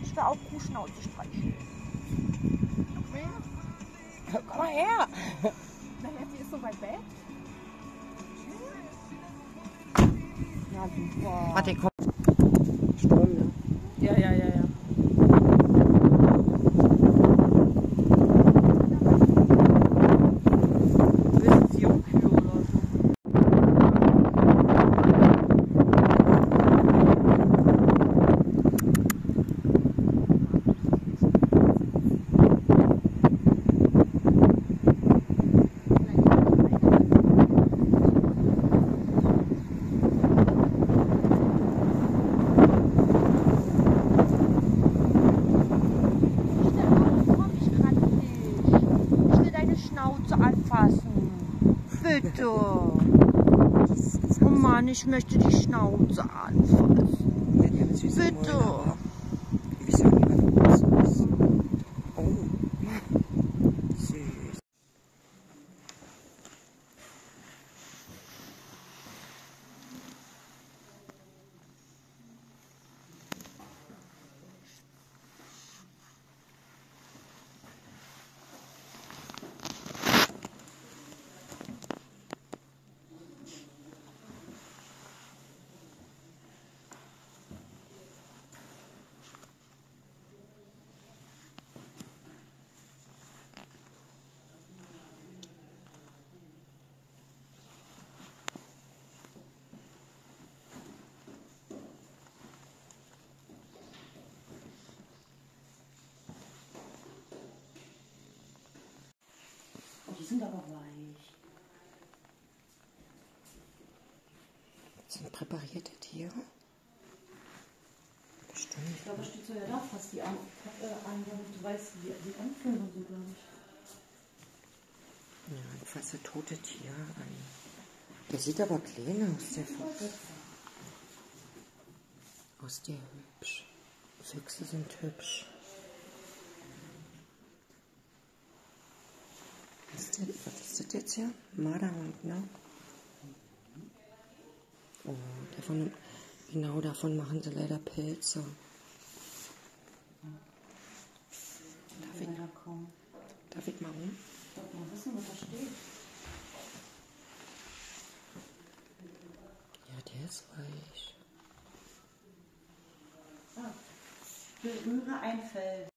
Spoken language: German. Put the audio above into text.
möchte auch Kuhschnauze streicheln. Okay. Komm mal her. Naja, sie ist so weit weg. Ja, super. Warte, komm. Strom, ne? Ja, ja, ja, ja. Höchstens Jungkühe oder so. Schnauze anfassen. Bitte. Oh Mann, ich möchte die Schnauze anfassen. Bitte. Oh, süß. Die sind aber weich. Das sind präparierte Tiere? Bestimmt. Ich glaube, da steht so ja da fast die an, damit du weißt, wie die anfühlen sind, glaube ich. Ja, ich fasse tote Tiere an. Der sieht aber klein aus, der Fuchs. Aus der hübsch. Füchse sind hübsch. Was ist das jetzt hier? Marderhund, ne? Oh, genau davon machen sie leider Pilze. Darf ich mal rum? Ich wollte mal wissen, was da steht. Ja, der ist weich. Berühre ein Fell.